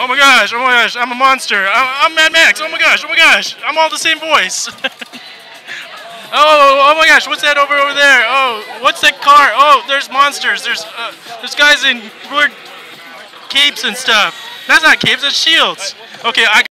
Oh my gosh, I'm a monster. I'm Mad Max. Oh my gosh, I'm all the same voice. Oh my gosh, what's that over there? Oh, what's that car? Oh, there's monsters. There's guys in weird capes and stuff. That's not capes, that's shields. Okay,